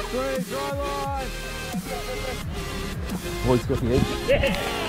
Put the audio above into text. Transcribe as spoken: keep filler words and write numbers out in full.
Three, dry line. Voice got the edge. Yeah.